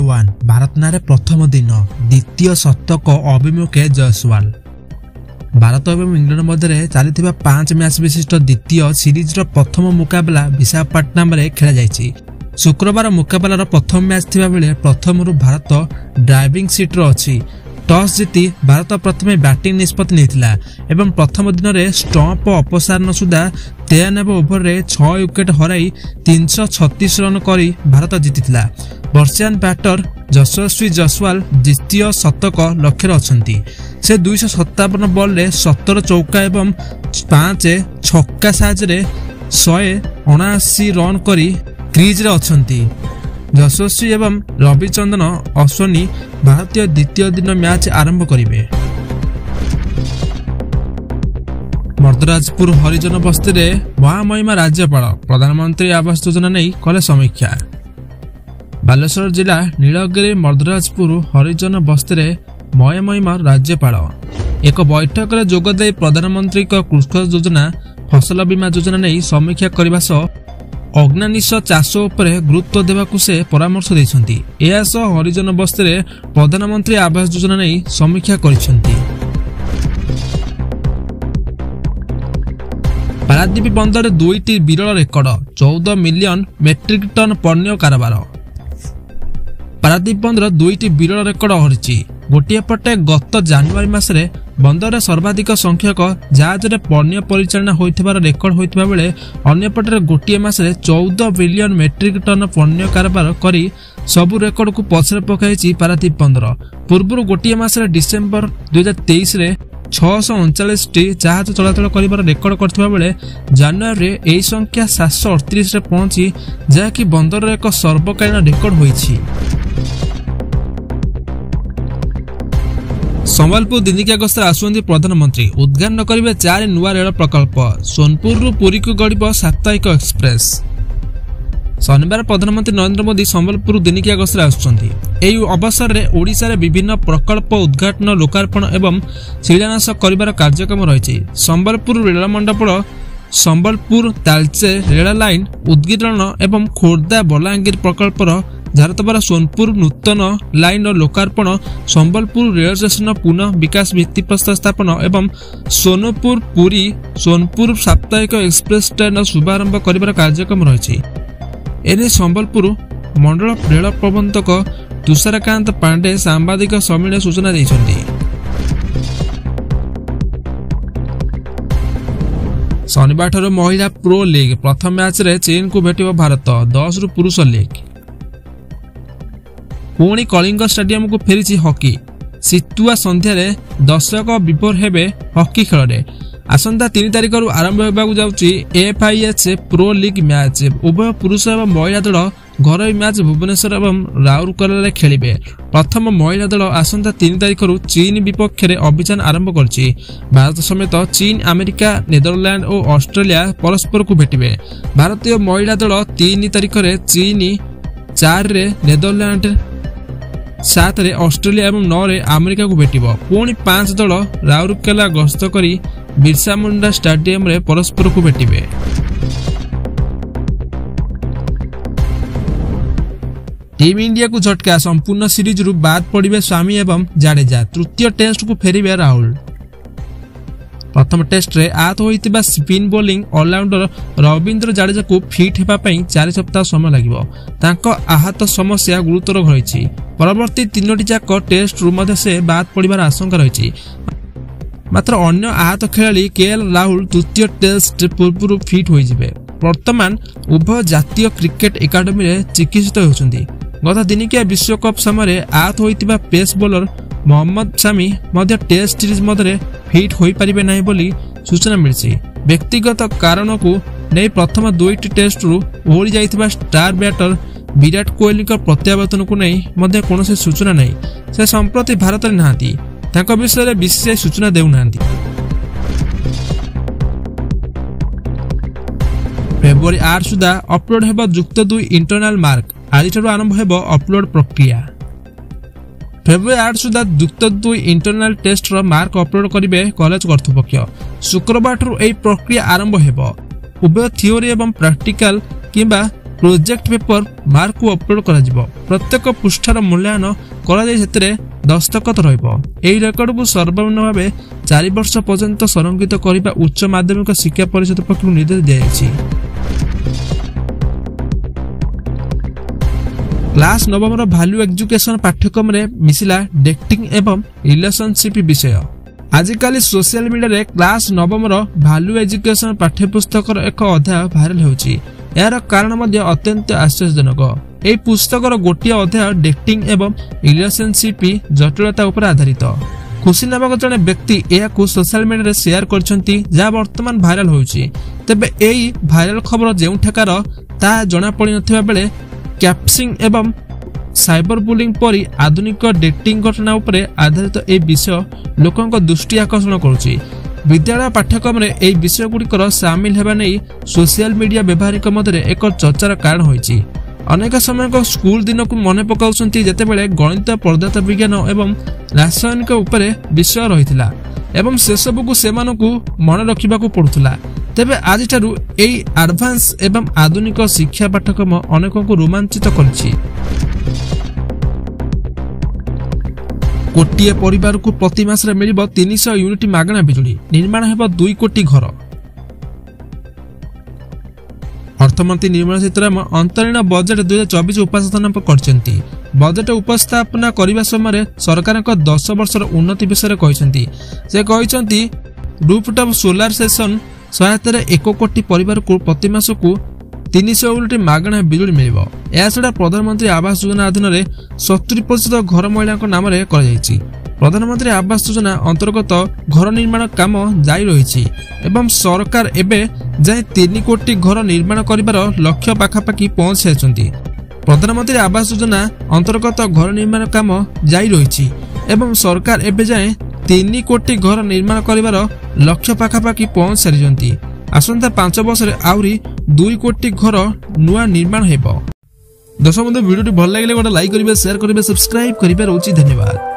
1 भारत नारे प्रथम दिन द्वितीय शतक अभिमुखे जयसवाल। भारत और इंग्लैंड मध्य चली 5 मैच विशिष्ट द्वितीय सीरीज प्रथम मुकाबला विशाखापट्टनम में खेल जाइछि। शुक्रवार मुकाबलार प्रथम मैच थिबा बेले प्रथम भारत ड्राइविंग सीट अच्छी। टॉस जीति भारत प्रथम बैटिंग निष्पत्ति नेतिला एवं प्रथम दिन में स्टंप अपसारण सुधा 93 ओवर रे 6 विकेट हराई 336 रन करी भारत जीतिथिला। वर्षियान बैटर यशस्वी जयसवाल द्वितीय शतक लक्ष्य अछंती। से 257 बॉल रे 17 चौका एवं 5 छक्का साहाय्य 179 रन करी क्रीज रे अछंती। यशस्वी एवं रविचंद्रन अश्विनी भारतीय द्वितीय दिन मैच आरंभ करेंगे। मर्दराजपुर हरिजन बस्ती में महामहिमा राज्यपाल प्रधानमंत्री आवास योजना नहीं कले समीक्षा। बालेश्वर जिला नीलगिरी मर्दराजपुर हरिजन बस्ती में महामहिमा राज्यपाल एक बैठक में जोगदे प्रधानमंत्री कृषक योजना फसल बीमा योजना नहीं समीक्षा करने सह अग्नानिश चाष उपरे गुरुत्व देवाकू से परामर्श देइछन्ती। एहा सह हरिजन बस्ती रे प्रधानमंत्री आवास योजना नहीं समीक्षा करिसेंती। पारादीप बंदर 2टी विरल रेकर्ड 14 मिलियन मेट्रिक टन पण्य कारबार। पारादीप बंदर 2टी विरल रेकर्ड हरिछि। गोटे पटे गत जानुआरी मासरे बंदर सर्वाधिक संख्यक जहाज रे पण्य परिचालना होइथिबार रेकर्ड होइथिबा बेले अन्य पटे गोटे मासरे 14 बिलियन मेट्रिक टन पण्य कारबार करी सबु रेकर्ड को पछरे पकाइछि पारादीप बंदर। पूर्व गोटे मासरे डिसेंबर 2023 रे 639 टी जहाज चलाचल करिबार रेकर्ड करथिबा बेले जानुआरी रे एही संख्या 738 रे पहुंची जाकी बंदर रे एक सर्वकालीन रेकर्ड होइछि। संबलपुर दिनिकिया गस्तर आसुंदी प्रधानमंत्री उद्घाटन करेंगे 4 नुआ रेल प्रकल्प। सोनपुर पुरी को गड़ब साप्ताहिक एक्सप्रेस। शनिवार प्रधानमंत्री नरेंद्र मोदी संबलपुर दिनिकिया गस्तर आसुचंती। एही अवसर में ओडिशा रे विभिन्न प्रकल्प उद्घाटन लोकार्पण एवं शिलान्यास करिबार कार्यक्रम रहिछि। संबलपुर रेल मंडपड़ संबलपुर तालचे रेल लाइन उद्घाटन एवं खोर्धा बलांगीर प्रकल्पर झारतबार सोनपुर नूतन लाइन लोकार्पण संबलपुर रेल स्टेशन पुनः विकास भित्तिप्रस्तर स्थापन एवं सोनपुर पुरी सोनपुर साप्ताहिक एक्सप्रेस ट्रेन शुभारंभ करिबार कार्यक्रम रहिछि। एने संबलपुर मंडल रेल प्रबंधक तुषारकांत पांडे सांबादिक सम्मेलन सूचना दैछन्ति। शनिवार ठारू महिला प्रो लीग प्रथम मैच रे चीन को भेटिबो भारत 10 रु पुरुष लीग। पुणी कलिंग स्टेडियम को फेरी हॉकी। सितुआ संध्यारे दर्शक विभोर हेबे हॉकी खेल। आसंता 3 तारिख आरंभ होगाकू जाउची FIH प्रो लीग मैच। उभय पुरुष एवं महिला दल घर मैच भुवनेश्वर एवं राउरकेला खेलिबे। प्रथम महिला दल आसंता 3 तारिख चीन विपक्ष में अभियान आरंभ करछि। भारत समेत चीन अमेरिका नेदरलैंड और ऑस्ट्रेलिया परस्पर को भेटिबे। भारतीय महिला दल 3 तारिख चीन 4 रे नेदरलैंड 7 रे ऑस्ट्रेलिया एवं 9 रे अमेरिका को भेटिबो। पुणी 5 दल राउरकेला गस्त करी बिरसा मुंडा स्टेडियम रे परस्पर को भेटिबे। टीम इंडिया को झटका संपूर्ण सीरीज रु बाद पड़िबे स्वामी एवं जाडेजा। तृतीय टेस्ट को फेरिबे राहुल। प्रथम टेस्ट रे आहत होइतिबा spin bowling all-rounder Ravindra Jadeja को फिट हेबा पई 4 सप्ताह समय लागिबो। तांको आहत समस्या गुरुतर रहिछि। परवर्ती 3टी जाक टेस्ट रु मध्ये से बाद पड़िबार आशंका रहिछि। मात्र अन्य आहत खेलाड़ी KL राहुल तृतीय टेस्ट पूर्व फिट होइजिबे। वर्तमान उभय जातीय क्रिकेट एकाडेमी रे चिकित्सित होउछन्ती। गत दिनिकिया विश्वकप समय आहत होइतिबा पेस बॉलर मोहम्मद शामी मध्य टेस्ट सीरीज मध्य फिट होई परिबे नाही बोली सूचना मिलछि। व्यक्तिगत कारण को नहीं प्रथम 2टी टेस्ट रु ओळी जाइतिबा स्टार बैटर विराट कोहली प्रत्यावर्तन को नहीं मध्य कोनोसी सूचना नहीं। से संप्रति भारत रे नाहांती। तांको विषय रे बीसीसीआई सूचना देउ नाहांती। फेब्रुआरी 8 सुधा अपलोड हेबा जुक्त 2 इंटरनल मार्क। आज ठारू आरंभ हेबो अपलोड प्रक्रिया। फेब्रुआरी 8 सुधा जुक्त 2 इंटरनल टेस्ट रो मार्क अपलोड करिवे कॉलेज कर्तृपक्ष। शुक्रवार ठारू एही प्रक्रिया आरंभ हेबो। उभय थियोरी एवं प्रैक्टिकल किंबा प्रोजेक्ट पेपर मार्क को अपलोड करा प्रत्येक पृष्ठार मूल्यांकन कर दस्तखत रही रेकर्ड को सर्वनिम्न भाव 4 वर्ष पर्यंत संरक्षित करने उच्च माध्यमिक शिक्षा परिषद पक्ष निर्देश दिया। क्लास 9 वैल्यू एजुकेशन पाठ्यक्रम में मिसिला डेटिंग एवं रिलेशनशिप विषय। आजिकल सोशल मीडिया रे क्लास 9 वैल्यू एजुकेशन पाठ्यपुस्तक एक अध्याय भाइराल होउची। यार कारण अत्यंत आश्चर्यजनक। यह पुस्तकर गोटे अध्याय डेटिंग एवं रिलेशनशिप जटिलता उपर आधारित। खुशी नामक जड़े व्यक्ति यह सोशल मीडिया शेयर करछंती जहाँ वर्तमान भाइराल होउची। तेबे एई भाइराल खबर जेउठाकार ता जना पड़ी नथिबा बेले कैप्सिंग एवं साइबर बुलिंग परी आधुनिक डेटिंग घटना उपरे आधारित ए विषय लोकंक दृष्टि आकर्षण करुची। विद्यालय पाठ्यक्रम में यह विषय गुड़िकर सामिल होगा नहीं सोशल मीडिया व्यवहारिक मध्य एक चर्चार कारण होइछि। अनेक समय स्कूल दिन को मन पकाउछंती जेतेबेले गणित पदार्थ विज्ञान एवं रासायनिक उपरे विषय रहितला एवं से सब को सेमानकु मन रखिबाकु पड़ुतला। तेबे आज ठारू एई एडवांस एवं आधुनिक शिक्षा पाठ्यक्रम अनेकों को रोमांचित करछि। गोटे परिवार को प्रति मास मिल 300 यूनिट मागणा बिजुली निर्माण हेब 2 कोटी घर। अर्थमंत्री निर्मला सीतारामन अंतरीण बजेट 2024 उपस्थापन करछंती। बजेट उपस्थापना करने समय सरकार 10 वर्षर उन्नति विषय कहते। से कहते रूफटॉप सोलार सेशन सहायता 1 कोटी परिवार को प्रति मास को 300 यूनिट मागणा बिजुली मिल। छड़ा प्रधानमंत्री आवास योजना अधीन 70% घर महिला नाम प्रधानमंत्री आवास योजना अंतर्गत घर निर्माण काम जारी रही एवं सरकार एबे जाए 3 कोटी घर निर्माण करिबार लक्ष्य पाखापाखि पहुंच सारी। प्रधानमंत्री आवास योजना अंतर्गत घर निर्माण काम जारी रही एवं सरकार एबे जाए 3 कोटी घर निर्माण करिबार लक्ष्य पाखापाखि पहुंच सारी। आसंता 5 वर्ष आउरी 2 कोटी घर नुआ निर्माण हेब। दर्शक बंधु वीडियो भल लगे गोटे लाइक करेंगे, शेयर करेंगे, सब्सक्राइब करेंगे। धन्यवाद।